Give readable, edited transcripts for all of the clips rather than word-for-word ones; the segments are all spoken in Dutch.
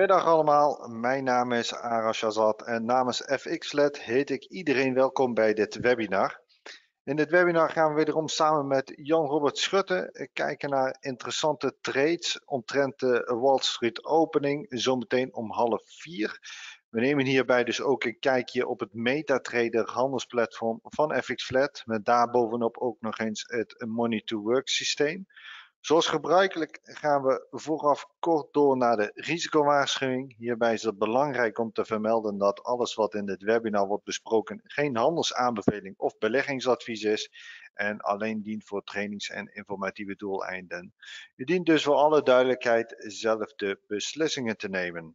Goedemiddag allemaal, mijn naam is Aras Shazad en namens FXLED heet ik iedereen welkom bij dit webinar. In dit webinar gaan we wederom samen met Jan-Robert Schutte kijken naar interessante trades omtrent de Wall Street opening, zometeen om 3:30. We nemen hierbij dus ook een kijkje op het MetaTrader handelsplatform van FXLED, met daarbovenop ook nog eens het Money to Work systeem. Zoals gebruikelijk gaan we vooraf kort door naar de risicowaarschuwing. Hierbij is het belangrijk om te vermelden dat alles wat in dit webinar wordt besproken geen handelsaanbeveling of beleggingsadvies is en alleen dient voor trainings- en informatieve doeleinden. U dient dus voor alle duidelijkheid zelf de beslissingen te nemen.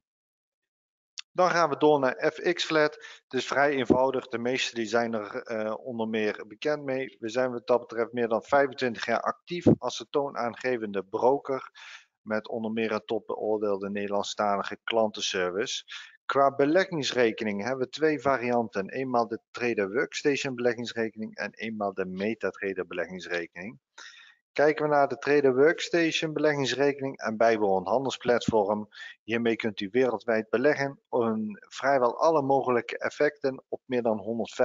Dan gaan we door naar FXFlat. Het is vrij eenvoudig. De meesten die zijn er onder meer bekend mee. We zijn wat dat betreft meer dan 25 jaar actief als de toonaangevende broker. Met onder meer een topbeoordeelde Nederlandstalige klantenservice. Qua beleggingsrekening hebben we twee varianten. Eenmaal de Trader Workstation beleggingsrekening en eenmaal de MetaTrader beleggingsrekening. Kijken we naar de Trader Workstation beleggingsrekening en bijbehorend handelsplatform. Hiermee kunt u wereldwijd beleggen in vrijwel alle mogelijke effecten op meer dan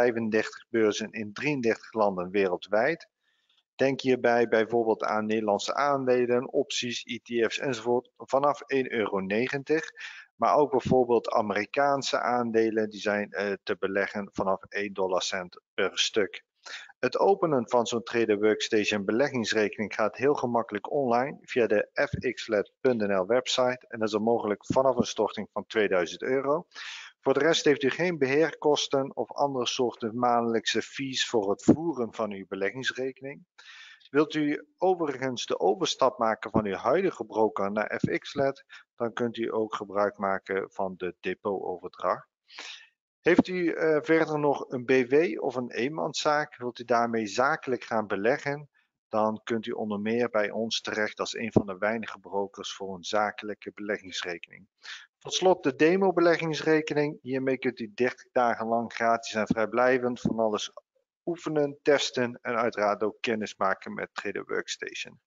135 beurzen in 33 landen wereldwijd. Denk hierbij bijvoorbeeld aan Nederlandse aandelen, opties, ETF's enzovoort vanaf 1,90 €. Maar ook bijvoorbeeld Amerikaanse aandelen die zijn te beleggen vanaf 1 $ per stuk. Het openen van zo'n Trader Workstation beleggingsrekening gaat heel gemakkelijk online via de fxlet.nl website en dat is mogelijk vanaf een storting van €2000. Voor de rest heeft u geen beheerkosten of andere soorten maandelijkse fees voor het voeren van uw beleggingsrekening. Wilt u overigens de overstap maken van uw huidige broker naar FXLED, dan kunt u ook gebruik maken van de depootoverdracht. Heeft u verder nog een BV of een eenmanszaak? Wilt u daarmee zakelijk gaan beleggen? Dan kunt u onder meer bij ons terecht als een van de weinige brokers voor een zakelijke beleggingsrekening. Tot slot de demo beleggingsrekening. Hiermee kunt u 30 dagen lang gratis en vrijblijvend van alles oefenen, testen en uiteraard ook kennis maken met Trader Workstation.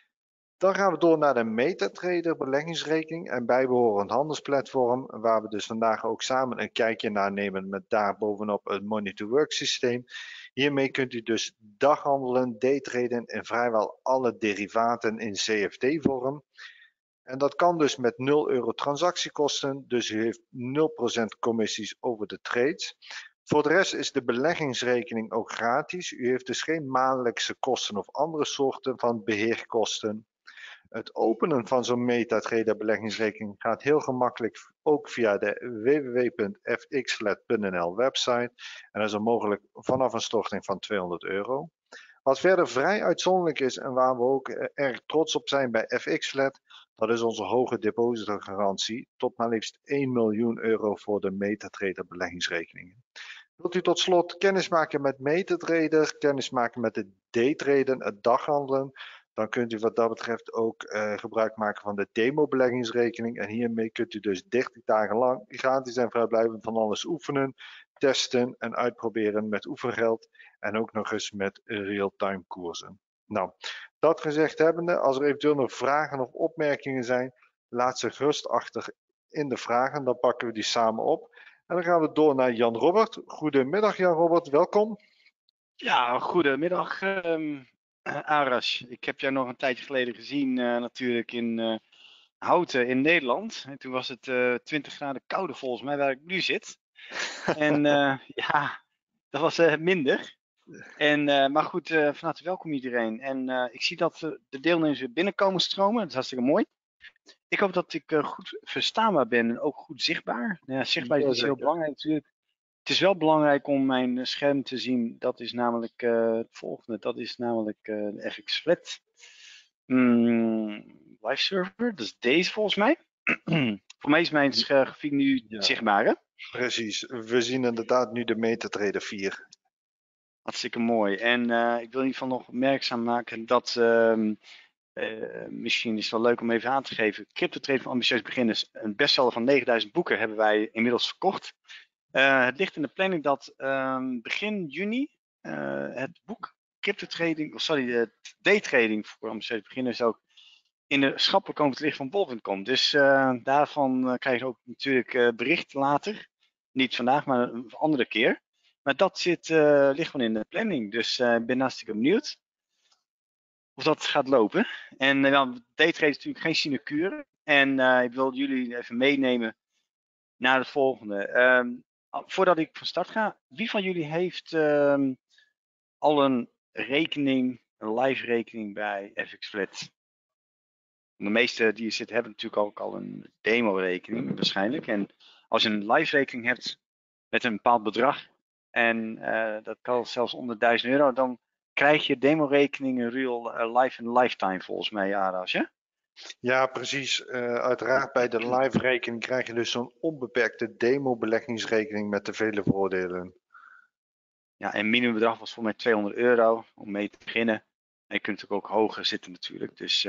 Dan gaan we door naar de MetaTrader beleggingsrekening en bijbehorend handelsplatform, waar we dus vandaag ook samen een kijkje naar nemen met daarbovenop het Money to Work systeem. Hiermee kunt u dus daghandelen, daytraden in vrijwel alle derivaten in CFD-vorm. En dat kan dus met €0 transactiekosten, dus u heeft 0% commissies over de trades. Voor de rest is de beleggingsrekening ook gratis. U heeft dus geen maandelijkse kosten of andere soorten van beheerkosten. Het openen van zo'n MetaTrader beleggingsrekening gaat heel gemakkelijk ook via de www.fxlet.nl website en dat is mogelijk vanaf een storting van €200. Wat verder vrij uitzonderlijk is en waar we ook erg trots op zijn bij FXLED, dat is onze hoge depositogarantie tot maar liefst €1 miljoen voor de MetaTrader beleggingsrekeningen. Wilt u tot slot kennis maken met MetaTrader, kennis maken met het daytraden, het daghandelen, dan kunt u wat dat betreft ook gebruik maken van de demo beleggingsrekening. En hiermee kunt u dus 30 dagen lang gratis en vrijblijvend van alles oefenen, testen en uitproberen met oefengeld. En ook nog eens met real-time koersen. Nou, dat gezegd hebbende, als er eventueel nog vragen of opmerkingen zijn, laat ze gerust achter in de vragen. Dan pakken we die samen op. En dan gaan we door naar Jan-Robert. Goedemiddag Jan-Robert, welkom. Ja, goedemiddag Aras. Ik heb jou nog een tijdje geleden gezien natuurlijk in Houten in Nederland. En toen was het 20 graden kouder volgens mij waar ik nu zit. En ja, dat was minder. Maar goed, van harte welkom iedereen. En ik zie dat de deelnemers weer binnenkomen stromen. Dat is hartstikke mooi. Ik hoop dat ik goed verstaanbaar ben en ook goed zichtbaar. Ja, zichtbaar is niet heel belangrijk natuurlijk. Het is wel belangrijk om mijn scherm te zien. Dat is namelijk het volgende. Dat is namelijk de FXFlat live server. Dat is deze volgens mij. Voor mij is mijn grafiek nu zichtbaar, hè? Precies, we zien inderdaad nu de MetaTrader 4. Hartstikke mooi. En ik wil in ieder geval nog opmerkzaam maken dat misschien is het wel leuk om even aan te geven. CryptoTrade voor ambitieuze beginners. Een bestseller van 9000 boeken hebben wij inmiddels verkocht. Het ligt in de planning dat begin juni het boek Daytrading voor ambitieuze beginners ook in de schappen komt het licht van bol.com. Dus daarvan krijg je ook natuurlijk bericht later. Niet vandaag, maar een andere keer. Maar dat ligt gewoon in de planning. Dus ik ben hartstikke benieuwd of dat gaat lopen. En daytrade is natuurlijk geen sinecure. En ik wil jullie even meenemen naar het volgende. Voordat ik van start ga, wie van jullie heeft al een live rekening bij FXFlat? De meeste die er zitten hebben natuurlijk ook al een demo-rekening waarschijnlijk. En als je een live rekening hebt met een bepaald bedrag, en dat kan zelfs onder €1000, dan krijg je demo-rekeningen real life en lifetime volgens mij, Aras, ja? Ja, precies. Uiteraard bij de live rekening krijg je dus zo'n onbeperkte demo-beleggingsrekening met de vele voordelen. Ja, en minimumbedrag was voor mij €200 om mee te beginnen. En je kunt natuurlijk ook hoger zitten natuurlijk. Dus,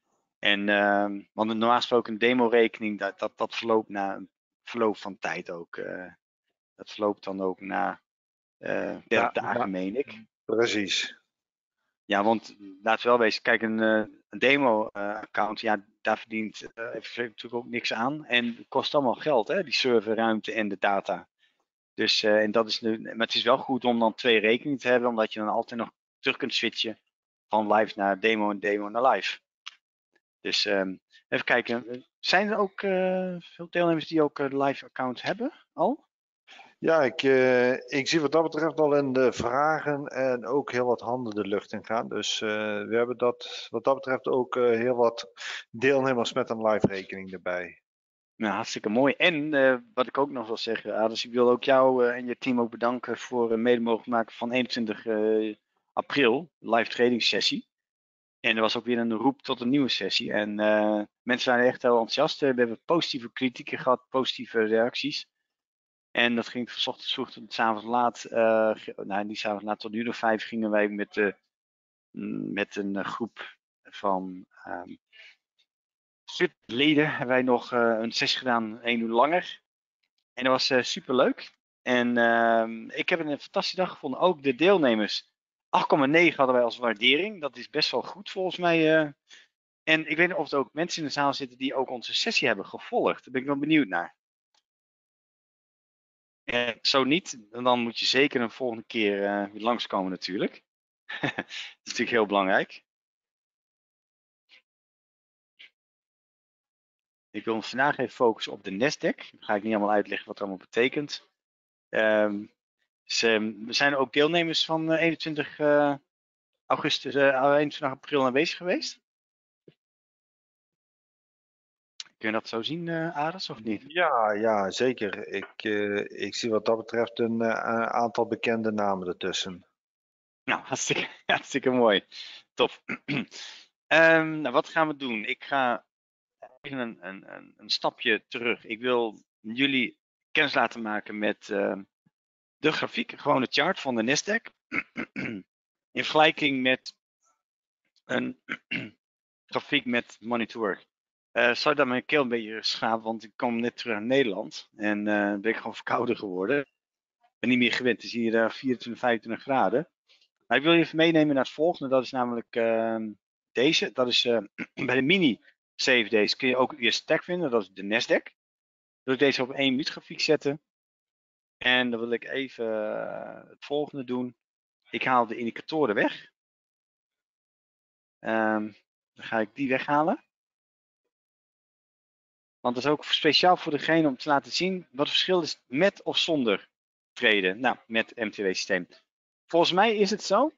want normaal gesproken een demo-rekening, dat verloopt na een verloop van tijd ook. Dat verloopt dan ook na 30 dagen, meen ik. Precies. Ja, want laten we wel wezen, kijk, een demo-account, ja, daar verdient natuurlijk ook niks aan. En het kost allemaal geld, hè, die serverruimte en de data. Dus, en dat is nu, maar het is wel goed om dan 2 rekeningen te hebben, omdat je dan altijd nog terug kunt switchen van live naar demo en demo naar live. Dus even kijken, zijn er ook veel deelnemers die ook een live account hebben al? Ja, ik zie wat dat betreft al in de vragen en ook heel wat handen de lucht in gaan. Dus we hebben wat dat betreft ook heel wat deelnemers met een live rekening erbij. Nou, hartstikke mooi. En wat ik ook nog wil zeggen, Adels, ik wil ook jou en je team ook bedanken voor mede mogelijk maken van 21 april, live trading sessie. En er was ook weer een roep tot een nieuwe sessie. En mensen waren echt heel enthousiast. We hebben positieve kritieken gehad, positieve reacties. En dat ging van 's ochtends vroeg tot 's avonds laat. Niet 's avonds laat, tot 1:05 gingen wij met een groep van leden. Hebben wij nog een sessie gedaan, 1 uur langer. En dat was super leuk. En ik heb een fantastische dag gevonden. Ook de deelnemers. 8,9 hadden wij als waardering. Dat is best wel goed volgens mij. En ik weet niet of er ook mensen in de zaal zitten die ook onze sessie hebben gevolgd. Daar ben ik wel benieuwd naar. Zo niet, dan moet je zeker een volgende keer weer langskomen natuurlijk. Dat is natuurlijk heel belangrijk. Ik wil vandaag even focussen op de Nasdaq. Dan ga ik niet allemaal uitleggen wat het allemaal betekent. We zijn ook deelnemers van 21 april aanwezig geweest. Kun je dat zo zien, Aris, of niet? Ja, zeker. Ik zie wat dat betreft een aantal bekende namen ertussen. Nou, hartstikke mooi. Top. Nou, wat gaan we doen? Ik ga even een stapje terug. Ik wil jullie kennis laten maken met de grafiek, gewoon de chart van de Nasdaq. In vergelijking met een grafiek met Monitor. Zou dat mijn keel een beetje schaven, want ik kom net terug naar Nederland. En ben ik gewoon verkouden geworden. Ik ben niet meer gewend. Het is hier 24, 25 graden. Maar ik wil je even meenemen naar het volgende. Dat is namelijk deze. Dat is bij de mini CFD's kun je ook je stack vinden. Dat is de Nasdaq. Wil ik deze op 1 minuut grafiek zetten. En dan wil ik even het volgende doen. Ik haal de indicatoren weg. Dan ga ik die weghalen. Want dat is ook speciaal voor degene om te laten zien wat het verschil is met of zonder traden. Nou, met MTW-systeem. Volgens mij is het zo.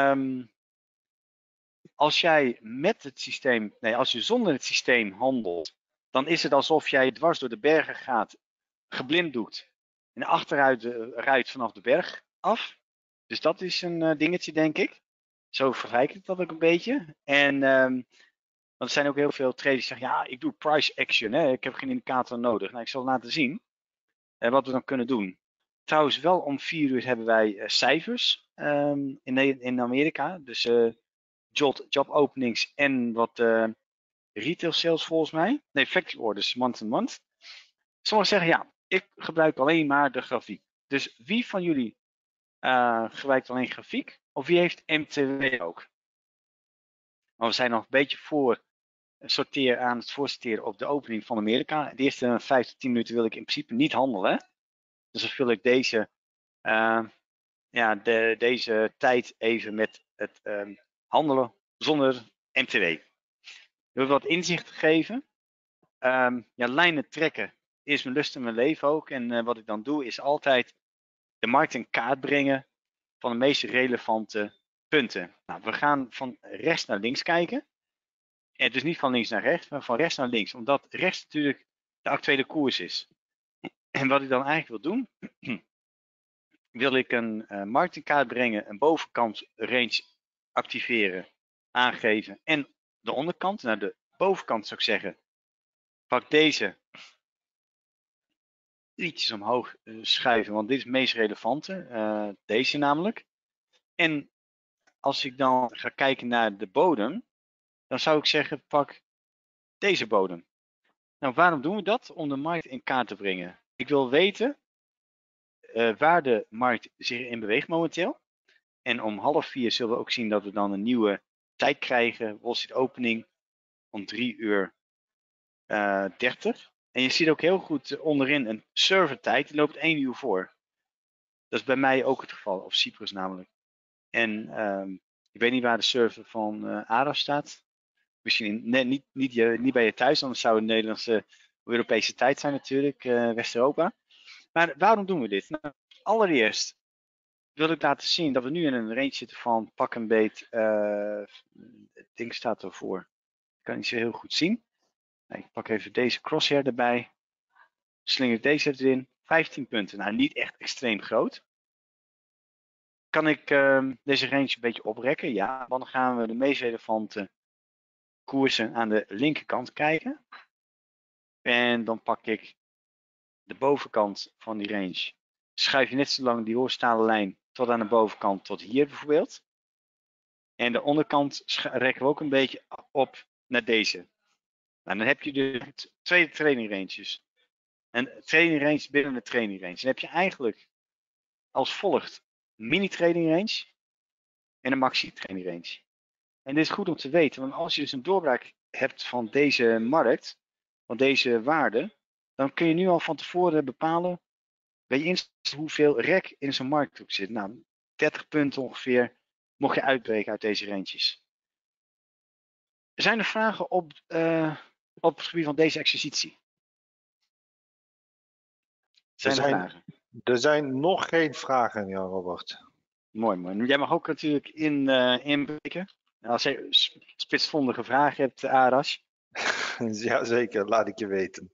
Als jij met het systeem, als je zonder het systeem handelt, dan is het alsof jij dwars door de bergen gaat, geblinddoekt en achteruit rijdt vanaf de berg af. Dus dat is een dingetje, denk ik. Zo vergelijk ik dat ook een beetje. En want er zijn ook heel veel traders die zeggen, ja, ik doe price action, hè? Ik heb geen indicator nodig. Nou, ik zal laten zien wat we dan kunnen doen. Trouwens, wel om 4 uur hebben wij cijfers in Amerika. Dus job openings en wat retail sales volgens mij. Nee, factory orders, month to month. Sommigen zeggen, ja, ik gebruik alleen maar de grafiek. Dus wie van jullie gebruikt alleen grafiek? Of wie heeft MTW ook? Maar we zijn nog een beetje voor sorteer aan het voorsorteren op de opening van Amerika. De eerste 5 tot 10 minuten wil ik in principe niet handelen. Dus dan vul ik deze, deze tijd even met het handelen zonder MTW. Ik wil wat inzicht geven. Lijnen trekken is mijn lust en mijn leven ook. En wat ik dan doe is altijd de markt in kaart brengen van de meest relevante punten. Nou, we gaan van rechts naar links kijken. En dus niet van links naar rechts, maar van rechts naar links. Omdat rechts natuurlijk de actuele koers is. En wat ik dan eigenlijk wil doen, wil ik een markt in kaart brengen, een bovenkant range activeren, aangeven en de onderkant. Nou, de bovenkant zou ik zeggen, pak deze ietsjes omhoog schuiven, want dit is het meest relevante, deze namelijk. En als ik dan ga kijken naar de bodem, dan zou ik zeggen, pak deze bodem. Nou, waarom doen we dat? Om de markt in kaart te brengen. Ik wil weten waar de markt zich in beweegt momenteel. En om 3:30 zullen we ook zien dat we dan een nieuwe tijd krijgen. Wall Street opening om 3:30. En je ziet ook heel goed onderin een servertijd. Die loopt 1 uur voor. Dat is bij mij ook het geval. Of Cyprus namelijk. En ik weet niet waar de server van ARA staat. Misschien niet bij je thuis. Anders zou het Nederlandse of Europese tijd zijn natuurlijk. West-Europa. Maar waarom doen we dit? Nou, allereerst wil ik laten zien dat we nu in een range zitten van pak een beet. Het ding staat ervoor. Ik kan niet zo heel goed zien. Ik pak even deze crosshair erbij. Slinger deze erin. 15 punten. Nou, niet echt extreem groot. Kan ik deze range een beetje oprekken? Ja, dan gaan we de meest relevante koersen aan de linkerkant kijken. En dan pak ik de bovenkant van die range. Schuif je net zo lang die horizontale lijn tot aan de bovenkant, tot hier bijvoorbeeld. En de onderkant rekken we ook een beetje op naar deze. Nou, dan heb je dus 2 training ranges. Een training range binnen de training range. Dan heb je eigenlijk als volgt mini training range en een maxi training range. En dit is goed om te weten, want als je dus een doorbraak hebt van deze markt, van deze waarde, dan kun je nu al van tevoren bepalen bij je instelling hoeveel rek in zo'n markthoek zit. Nou, 30 punten ongeveer mocht je uitbreken uit deze ranges. Zijn er vragen op het gebied van deze exercitie? Er zijn nog geen vragen, Jan Robert. Mooi. Jij mag ook natuurlijk inbreken. Als je spitsvondige vragen hebt, Aras. Jazeker, laat ik je weten.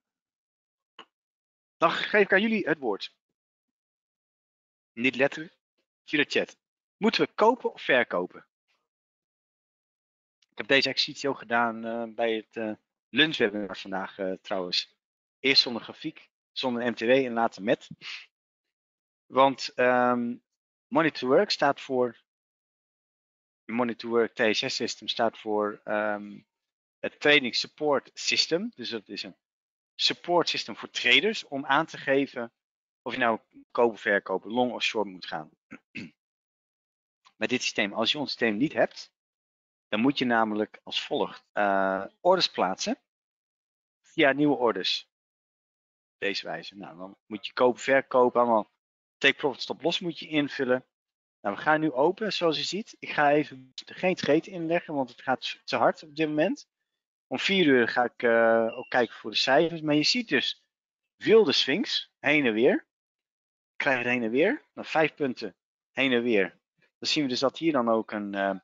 Dan geef ik aan jullie het woord. Niet letterlijk, via de chat. Moeten we kopen of verkopen? Ik heb deze exercitie ook gedaan bij het lunchwebinar vandaag trouwens. Eerst zonder grafiek, zonder MTW en later met. Want Money to Work staat voor, Money to Work TSS System staat voor het Trading Support System. Dus dat is een support system voor traders om aan te geven of je nou kopen, verkopen, long of short moet gaan. Met dit systeem, als je ons systeem niet hebt, dan moet je namelijk als volgt orders plaatsen via nieuwe orders. Op deze wijze. Nou, dan moet je kopen, verkopen, allemaal take profit stop loss moet je invullen. Nou, we gaan nu open, zoals je ziet. Ik ga even geen trade inleggen, want het gaat te hard op dit moment. Om 4 uur ga ik ook kijken voor de cijfers. Maar je ziet dus wilde swings, heen en weer. Ik krijg het heen en weer. Dan 5 punten heen en weer. Dan zien we dus dat hier dan ook een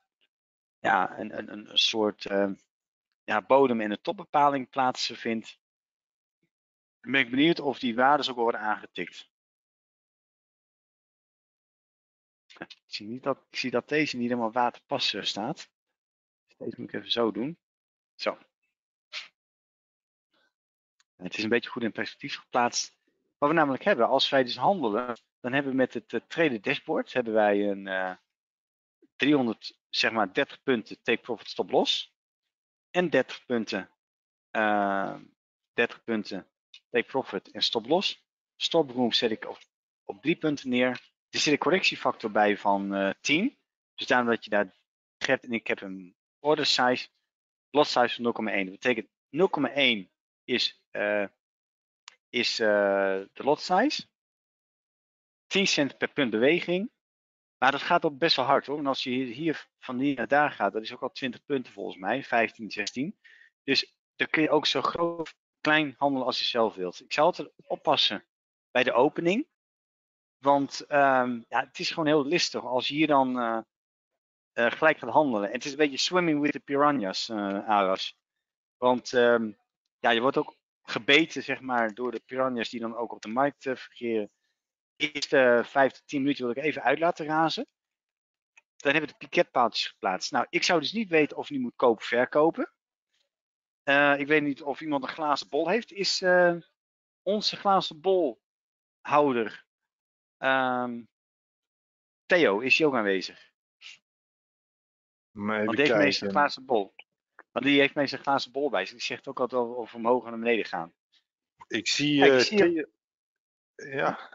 soort bodem- en een topbepaling plaatsvindt. Dan ben ik benieuwd of die waarden ook worden aangetikt. Ik zie dat deze niet helemaal waterpas staat. Deze moet ik even zo doen. Zo. Het is een beetje goed in perspectief geplaatst. Wat we namelijk hebben, als wij dus handelen, dan hebben we met het trader dashboard hebben wij een 330 punten take profit stop loss. En 30 punten take profit en stop loss. Stop room zet ik op 3 punten neer. Er zit een correctiefactor bij van 10. Dus daarom dat je daar hebt en ik heb een order size lot size van 0,1. Dat betekent 0,1 is de lot size. 10 cent per punt beweging. Maar dat gaat ook best wel hard hoor. En als je hier van hier naar daar gaat, dat is ook al 20 punten volgens mij. 15, 16. Dus dan kun je ook zo groot of klein handelen als je zelf wilt. Ik zou altijd oppassen bij de opening. Want ja, het is gewoon heel listig als je hier dan gelijk gaat handelen. En het is een beetje swimming with the piranhas, Aras. Want ja, je wordt ook gebeten zeg maar, door de piranhas die dan ook op de markt verkeren. De eerste 5 tot 10 minuten wil ik even uit laten razen. Dan hebben we de piketpaaltjes geplaatst. Nou, ik zou dus niet weten of je nu moet kopen of verkopen. Ik weet niet of iemand een glazen bol heeft. Is onze glazen bolhouder Theo, is hij ook aanwezig? Maar even Want die heeft meestal een kijken. glazen bol. Want die heeft meestal een glazen bol bij zich. Die zegt ook altijd of we omhoog en naar beneden gaan. Ik zie Kijk, ik zie hem. ja,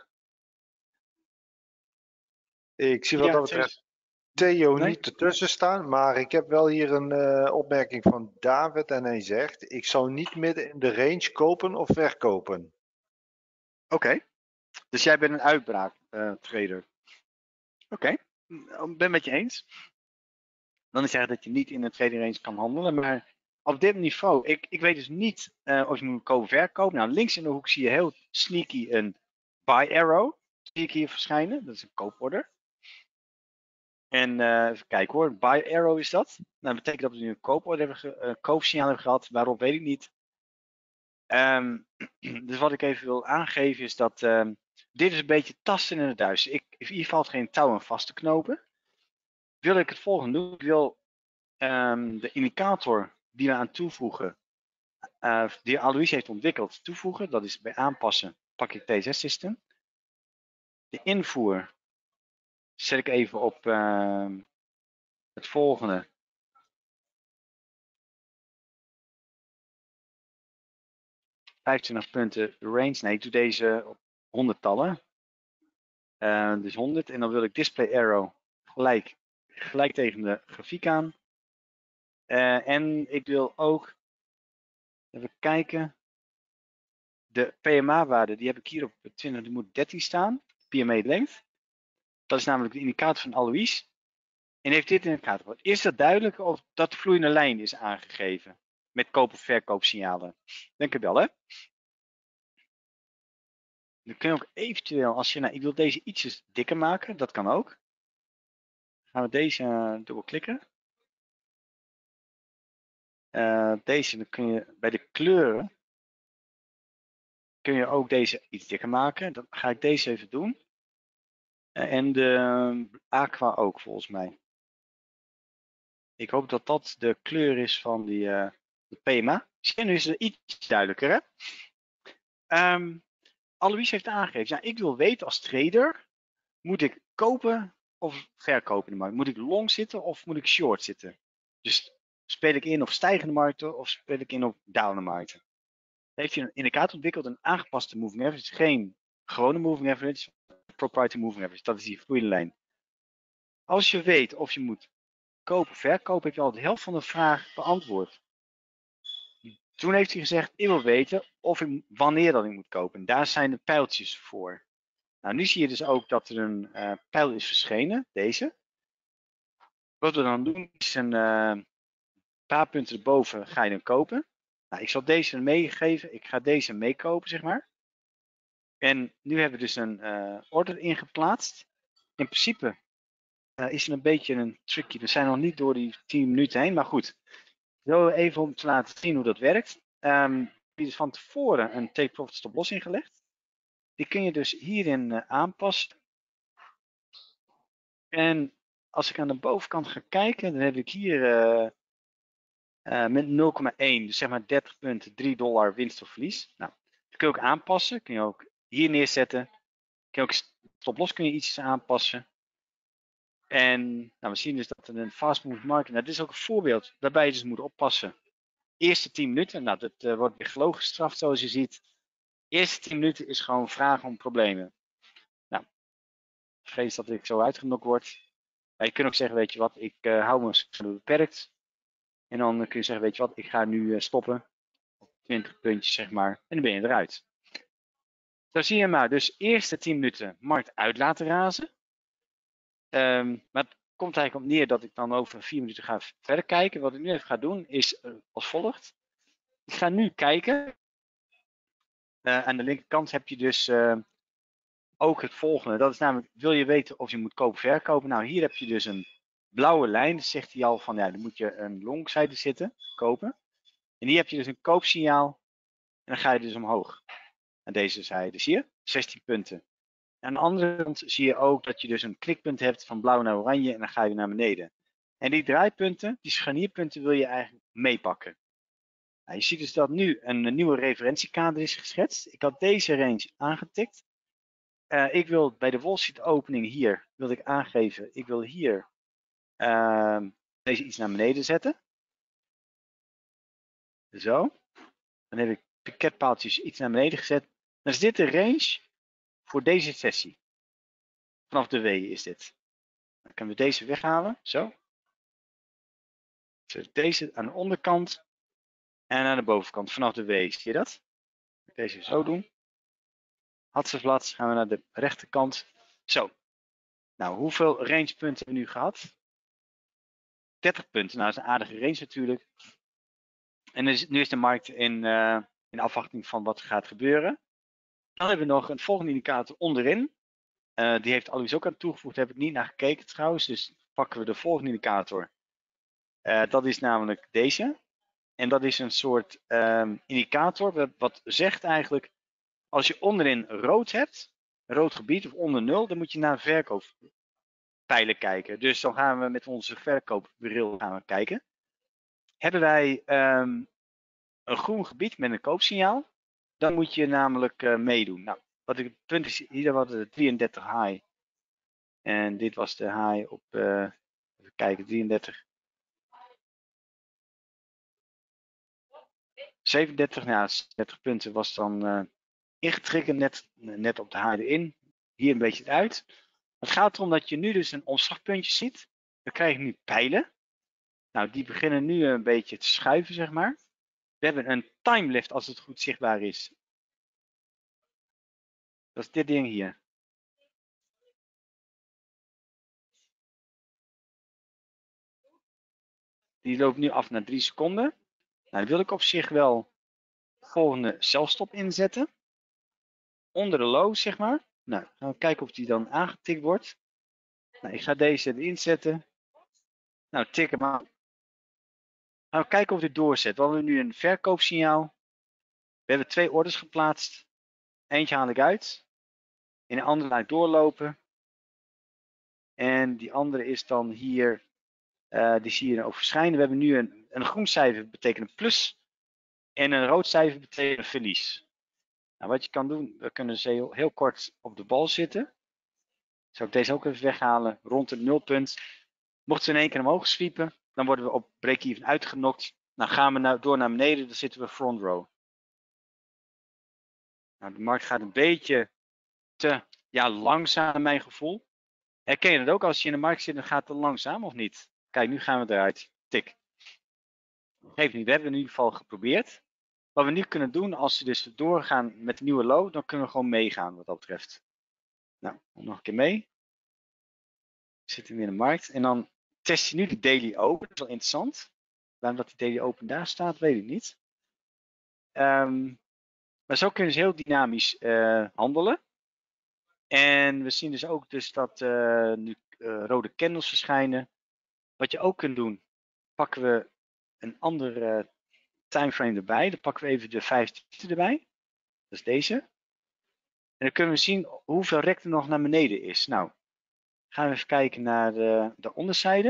ik zie wat Ja, dat betreft Theo nee? niet ertussen staan, maar ik heb wel hier een opmerking van David en hij zegt, ik zou niet midden in de range kopen of verkopen. Oké. Dus jij bent een uitbraak trader. Oké. Ik ben met je eens. Dan is zeggen dat je niet in de trading range kan handelen. Maar op dit niveau, ik weet dus niet of je moet kopen verkopen. Nou, links in de hoek zie je heel sneaky een buy arrow. Zie ik hier verschijnen. Dat is een kooporder. En even kijken hoor, buy arrow is dat. Nou, dat betekent dat we nu een kooporder hebben, koopsignaal hebben gehad. Waarop weet ik niet. Dus wat ik even wil aangeven is dat dit is een beetje tasten in het duister. Hier valt geen touw aan vast te knopen. Wil ik het volgende doen? Ik wil de indicator die we aan toevoegen, die Alois heeft ontwikkeld, toevoegen. Dat is bij aanpassen, pak ik TSS System. De invoer zet ik even op het volgende. ...25 punten range. Nee, ik doe deze op honderdtallen. Dus 100. En dan wil ik display arrow gelijk tegen de grafiek aan. En ik wil ook even kijken. De PMA-waarde, die heb ik hier op 20, die moet 13 staan. PMA length. Dat is namelijk de indicator van Alois. En heeft dit in de gaten. Is dat duidelijk of dat de vloeiende lijn is aangegeven? Met koop- of verkoopsignalen. Denk ik wel, hè? Dan kun je ook eventueel, als je, nou, ik wil deze ietsjes dikker maken, dat kan ook. Gaan we deze dubbelklikken. Deze, dan kun je bij de kleuren, kun je ook deze iets dikker maken. Dan ga ik deze even doen. En de aqua ook, volgens mij. Ik hoop dat dat de kleur is van de PMA. Nu is het iets duidelijker, hè? Alois heeft aangegeven, ja, ik wil weten als trader, moet ik kopen of verkopen in de markt? Moet ik long zitten of moet ik short zitten? Dus speel ik in op stijgende markten of speel ik in op dalende markten? Heeft hij een indicator ontwikkeld, een aangepaste moving average, geen gewone moving average, proprietary moving average, dat is die vloeiende lijn. Als je weet of je moet kopen of verkopen, heb je al de helft van de vraag beantwoord. Toen heeft hij gezegd, ik wil weten wanneer dat ik moet kopen. En daar zijn de pijltjes voor. Nou, nu zie je dus ook dat er een pijl is verschenen, deze. Wat we dan doen is een paar punten erboven ga je dan kopen. Nou, ik zal deze meegeven. Ik ga deze meekopen, zeg maar. En nu hebben we dus een order ingeplaatst. In principe is het een beetje een tricky. We zijn nog niet door die 10 minuten heen, maar goed. Zo even om te laten zien hoe dat werkt. Die is van tevoren een take profit stop loss ingelegd. Die kun je dus hierin aanpassen. En als ik aan de bovenkant ga kijken, dan heb ik hier met 0,1, dus zeg maar 30 punten, $3 winst of verlies. Nou, dat kun je ook aanpassen. Kun je ook hier neerzetten. Kun je ook stop loss kun je iets aanpassen. En nou, we zien dus dat er een fast moving market. Nou, dit is ook een voorbeeld waarbij je dus moet oppassen. Eerste 10 minuten, nou dat wordt weer gelogen gestraft zoals je ziet. Eerste 10 minuten is gewoon vragen om problemen. Nou, vrees dat ik zo uitgenokt word. Maar je kunt ook zeggen, weet je wat, ik hou me beperkt. En dan kun je zeggen, weet je wat, ik ga nu stoppen. 20 puntjes, zeg maar. En dan ben je eruit. Zo zie je maar. Dus eerste 10 minuten markt uit laten razen. Maar het komt eigenlijk op neer dat ik dan over 4 minuten ga verder kijken. Wat ik nu even ga doen is als volgt. Ik ga nu kijken. Aan de linkerkant heb je dus ook het volgende. Dat is namelijk, wil je weten of je moet kopen of verkopen? Nou, hier heb je dus een blauwe lijn. Dus zegt hij al van, ja, dan moet je een longzijde zitten, kopen. En hier heb je dus een koopsignaal. En dan ga je dus omhoog. Aan deze zijde, zie je? 16 punten. Aan de andere kant zie je ook dat je dus een klikpunt hebt van blauw naar oranje. En dan ga je naar beneden. En die draaipunten, die scharnierpunten wil je eigenlijk meepakken. Nou, je ziet dus dat nu een nieuwe referentiekader is geschetst. Ik had deze range aangetikt. Ik wil bij de Wall Street opening hier, wil ik aangeven, ik wil hier deze iets naar beneden zetten. Zo. Dan heb ik piketpaaltjes iets naar beneden gezet. Dan is dit de range voor deze sessie. Vanaf de W is dit. Dan kunnen we deze weghalen. Zo. Deze aan de onderkant en aan de bovenkant vanaf de W. Zie je dat? Deze zo doen. Hatseflats gaan we naar de rechterkant. Zo. Nou, hoeveel rangepunten hebben we nu gehad? 30 punten. Nou, dat is een aardige range natuurlijk. En nu is de markt in afwachting van wat er gaat gebeuren. Dan hebben we nog een volgende indicator onderin. Die heeft Alois ook aan toegevoegd. Daar heb ik niet naar gekeken trouwens. Dus pakken we de volgende indicator. Dat is namelijk deze. En dat is een soort indicator. Wat zegt eigenlijk. Als je onderin rood hebt. Rood gebied of onder 0. Dan moet je naar verkooppijlen kijken. Dus dan gaan we met onze verkoopbril gaan we kijken. Hebben wij een groen gebied met een koopsignaal. Dan moet je namelijk meedoen. Nou, wat ik het punt is, hier hadden we 33 high. En dit was de high op, even kijken, 33. 37, nou, 30 punten was dan ingetriggerd, net op de high erin. Hier een beetje uit. Het gaat erom dat je nu dus een omslagpuntje ziet. Dan krijg je nu pijlen. Nou, die beginnen nu een beetje te schuiven, zeg maar. We hebben een timelift als het goed zichtbaar is. Dat is dit ding hier. Die loopt nu af naar 3 seconden. Nou, dan wil ik op zich wel de volgende zelfstop inzetten. Onder de low, zeg maar. Nou, gaan we kijken of die dan aangetikt wordt. Nou, ik ga deze erin zetten. Nou, tik hem aan. Gaan we kijken of dit doorzet. We hebben nu een verkoopsignaal. We hebben 2 orders geplaatst. Eentje haal ik uit. En de andere laat ik doorlopen. En die andere is dan hier. Die zie je ook verschijnen. We hebben nu een groen cijfer betekent een plus. En een rood cijfer betekent een verlies. Nou, wat je kan doen, we kunnen ze heel kort op de bal zitten. Zou ik deze ook even weghalen, rond het nulpunt. Mochten ze in één keer omhoog sweepen, dan worden we op break-even uitgenokt. Nou gaan we door naar beneden, dan zitten we front row. Nou, de markt gaat een beetje te langzaam naar mijn gevoel. Herken je dat ook als je in de markt zit, dan gaat het langzaam of niet? Kijk, nu gaan we eruit. Tik. Geeft niet, we hebben in ieder geval geprobeerd. Wat we nu kunnen doen, als we dus doorgaan met de nieuwe low, dan kunnen we gewoon meegaan wat dat betreft. Nou, nog een keer mee. We zitten weer in de markt. En dan test je nu de daily open. Dat is wel interessant. Waarom dat die daily open daar staat, weet ik niet. Maar zo kunnen ze heel dynamisch handelen. En we zien dus ook dus dat nu rode candles verschijnen. Wat je ook kunt doen, pakken we een andere timeframe erbij. Dan pakken we even de 15 erbij. Dat is deze. En dan kunnen we zien hoeveel rek er nog naar beneden is. Nou, gaan we even kijken naar de onderzijde.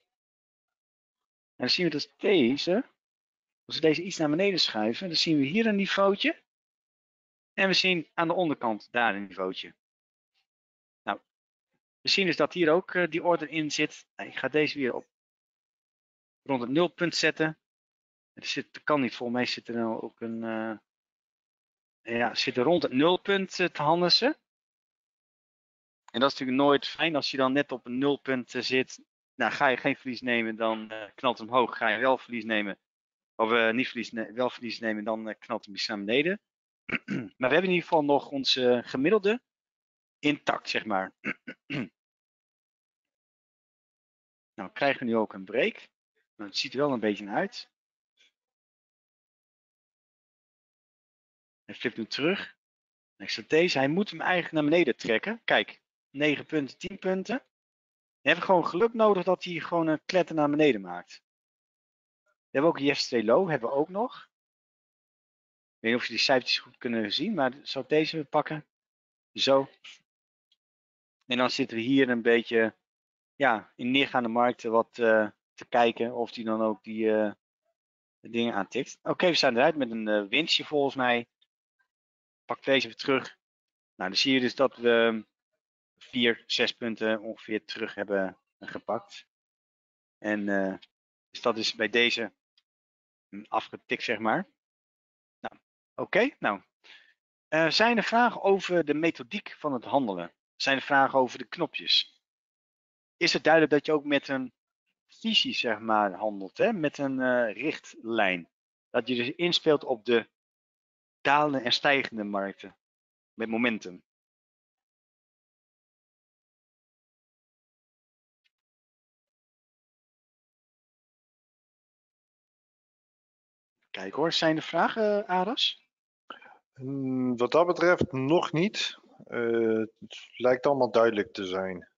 En dan zien we dat deze, als we deze iets naar beneden schuiven, dan zien we hier een niveautje. En we zien aan de onderkant daar een niveautje. Nou, we zien dus dat hier ook die order in zit. Nou, ik ga deze weer op rond het nulpunt zetten. Er kan niet, volgens mij zit er nou ook een, zit er rond het nulpunt te handelen. En dat is natuurlijk nooit fijn als je dan net op een nulpunt zit Nou, ga je geen verlies nemen, dan knalt het omhoog. Ga je wel verlies nemen, of niet verlies, wel verlies nemen, dan knalt het misschien naar beneden. Maar we hebben in ieder geval nog onze gemiddelde intact, zeg maar. Nou, krijgen we nu ook een break. Nou, het ziet er wel een beetje uit. Hij flipt nu terug. Deze, hij moet hem eigenlijk naar beneden trekken. Kijk, 9 punten, 10 punten. We hebben gewoon geluk nodig dat hij gewoon een kletter naar beneden maakt. We hebben ook yesterday low, hebben we ook nog. Ik weet niet of je die cijfertjes goed kunnen zien, maar zou ik deze pakken? Zo. En dan zitten we hier een beetje ja, in neergaande markten wat te kijken of die dan ook die dingen aantikt. Oké, we staan eruit met een winstje volgens mij. Pak deze weer terug. Nou, dan zie je dus dat we 4, 6 punten ongeveer terug hebben gepakt. En dus dat is bij deze afgetikt, zeg maar. Nou, oké. Nou, zijn er vragen over de methodiek van het handelen? Zijn er vragen over de knopjes? Is het duidelijk dat je ook met een visie, zeg maar, handelt, hè? Met een richtlijn? Dat je dus inspeelt op de dalende en stijgende markten met momentum. Kijk hoor, zijn er vragen, Aras? Wat dat betreft nog niet. Het lijkt allemaal duidelijk te zijn.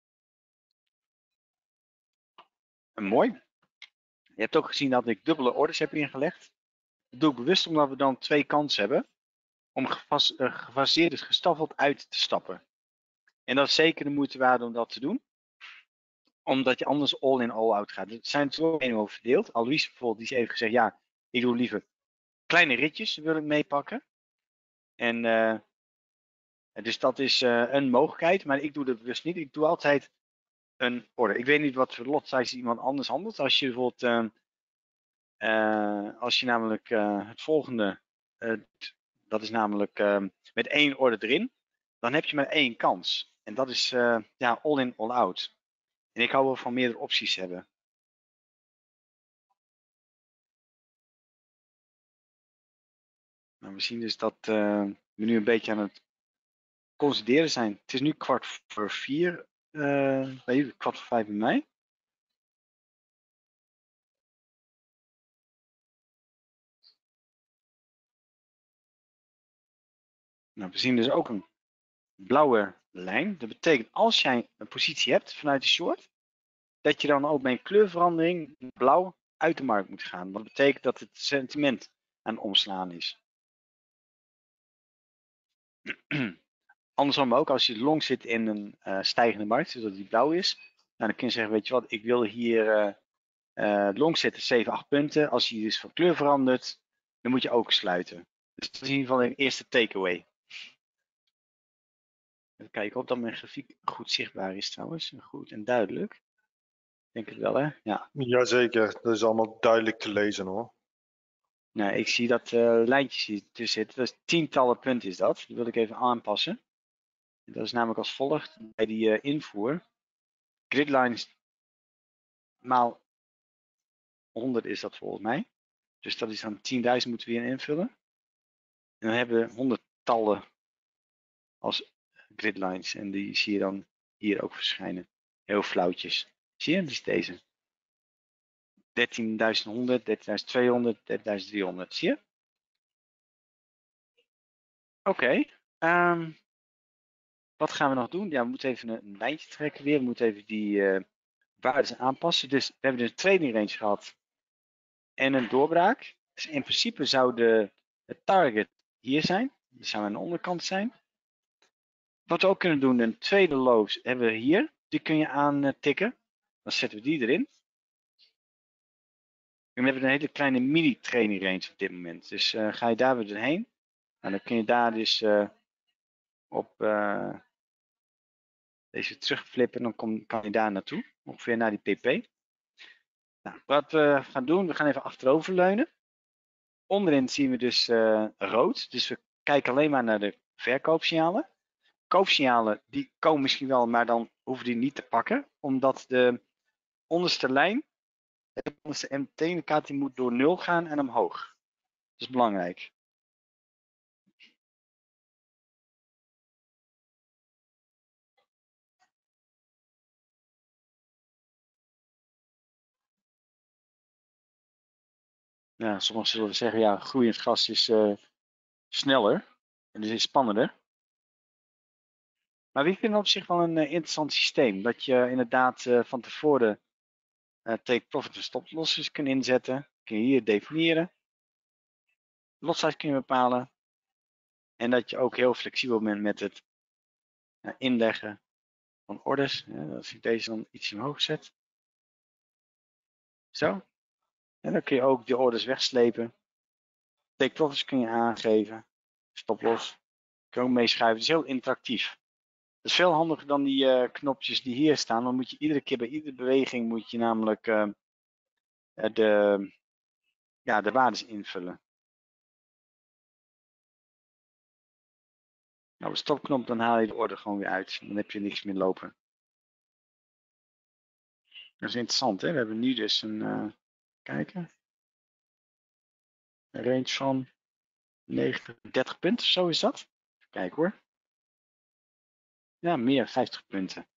Mooi. Je hebt ook gezien dat ik dubbele orders heb ingelegd. Dat doe ik bewust omdat we dan 2 kansen hebben om gefaseerd, dus gestaffeld uit te stappen. En dat is zeker de moeite waard om dat te doen. Omdat je anders all in all out gaat. Er zijn twee meningen over verdeeld. Alois bijvoorbeeld, die is even gezegd, ja, ik doe liever kleine ritjes, wil ik meepakken. En dus dat is een mogelijkheid, maar ik doe dat bewust niet. Ik doe altijd een order. Ik weet niet wat voor lot size iemand anders handelt. Als je bijvoorbeeld, als je namelijk het volgende, dat is namelijk met 1 order erin, dan heb je maar 1 kans. En dat is ja, all in, all out. En ik hou wel van meerdere opties hebben. Nou, we zien dus dat we nu een beetje aan het consolideren zijn. Het is nu 4:15 bij jullie, 4:15 bij mij. Nou, we zien dus ook een blauwe lijn. Dat betekent als jij een positie hebt vanuit de short, dat je dan ook bij een kleurverandering blauw uit de markt moet gaan. Want dat betekent dat het sentiment aan het omslaan is. Andersom ook, als je long zit in een stijgende markt, zodat die blauw is, nou, dan kun je zeggen, weet je wat, ik wil hier long zitten 7, 8 punten. Als je dus van kleur verandert, dan moet je ook sluiten. Dus dat is in ieder geval een eerste takeaway. Even kijken of dat mijn grafiek goed zichtbaar is trouwens. Goed en duidelijk. Ik denk het wel, hè? Ja. Jazeker, dat is allemaal duidelijk te lezen hoor. Nou, ik zie dat lijntjes hier tussen zitten. Dat is tientallen punten is dat. Die wil ik even aanpassen. Dat is namelijk als volgt bij die invoer. Gridlines maal 100 is dat volgens mij. Dus dat is dan 10.000 moeten we hier invullen. En dan hebben we 100-tallen als gridlines. En die zie je dan hier ook verschijnen. Heel flauwtjes. Zie je? Dat is deze. 13.100, 13.200, 13.300. Zie je? Oké. Wat gaan we nog doen? Ja, we moeten even een lijntje trekken weer. We moeten even die waarden aanpassen. Dus we hebben een trading range gehad. En een doorbraak. Dus in principe zou de target hier zijn. Dat zou aan de onderkant zijn. Wat we ook kunnen doen, een tweede low hebben we hier. Die kun je aantikken. Dan zetten we die erin. En we hebben een hele kleine mini training range op dit moment. Dus ga je daar weer doorheen. En dan kun je daar dus op deze terugflippen. Dan kan je daar naartoe. Ongeveer naar die pp. Nou, wat we gaan doen, we gaan even achterover leunen. Onderin zien we dus rood. Dus we kijken alleen maar naar de verkoopsignalen. Koopsignalen die komen misschien wel, maar dan hoeven die niet te pakken. Omdat de onderste lijn, de onderste MT-kaart, die moet door 0 gaan en omhoog. Dat is belangrijk. Ja, sommigen zullen zeggen, ja, groeiend gas is sneller en dus is spannender. Maar wie vindt op zich wel een interessant systeem? Dat je inderdaad van tevoren take profit en stop losses kunt inzetten. Kun je hier definiëren. Lot size kun je bepalen. En dat je ook heel flexibel bent met het inleggen van orders. Als ik deze dan iets omhoog zet. Zo. En dan kun je ook de orders wegslepen. Take profits kun je aangeven. Stop loss. Kun je ook meeschuiven. Het is heel interactief. Dat is veel handiger dan die knopjes die hier staan. Dan moet je iedere keer bij iedere beweging moet je namelijk de waardes invullen. Nou, de stopknop, dan haal je de order gewoon weer uit. Dan heb je niks meer lopen. Dat is interessant, hè? We hebben nu dus een kijken. Een range van 90, 30 punten, zo is dat. Even kijken hoor. Ja, meer 50 punten.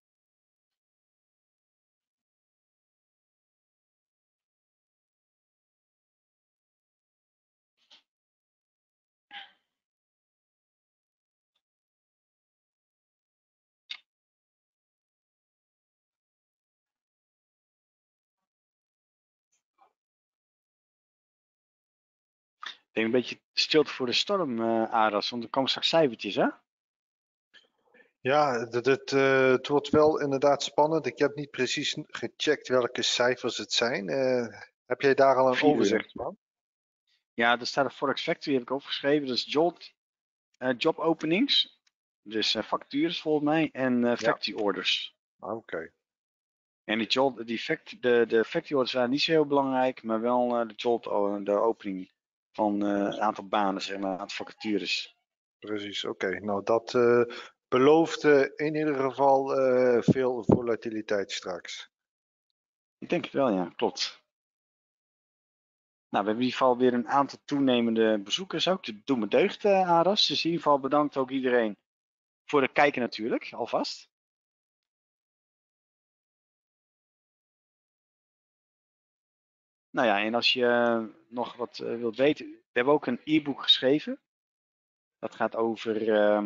Ik denk een beetje stilte voor de storm, Aras, want er komen straks cijfertjes, hè? Ja, het wordt wel inderdaad spannend. Ik heb niet precies gecheckt welke cijfers het zijn. Heb jij daar al een 4 uur. overzicht van? Ja, er staat een Forex Factory, heb ik opgeschreven. Dat is job openings. Dus vacatures volgens mij. En factory orders. Oké. En de factory orders waren niet zo heel belangrijk. Maar wel de opening van een aantal banen, zeg maar. Een aantal vacatures. Precies, oké. Nou, dat belooft in ieder geval veel volatiliteit straks. Ik denk het wel, ja. Klopt. Nou, we hebben in ieder geval weer een aantal toenemende bezoekers ook. Dat doet me deugd, Aras. Dus in ieder geval bedankt ook iedereen voor het kijken natuurlijk, alvast. Nou ja, en als je nog wat wilt weten, we hebben ook een e-book geschreven. Dat gaat over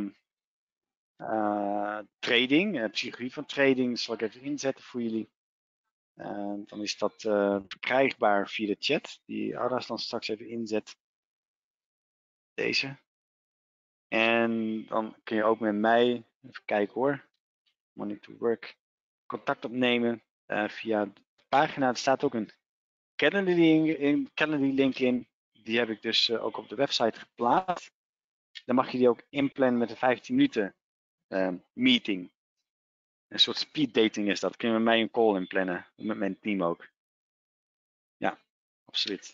trading, psychologie van trading. Dat zal ik even inzetten voor jullie. Dan is dat verkrijgbaar via de chat, die Aras dan straks even inzet. Deze. En dan kun je ook met mij, even kijken hoor, Money to Work, contact opnemen via de pagina. Er staat ook een Calendly link in. Die heb ik dus ook op de website geplaatst. Dan mag je die ook inplannen met een 15 minuten meeting. Een soort speed dating is dat. Kun je met mij een call inplannen. Met mijn team ook. Ja, absoluut.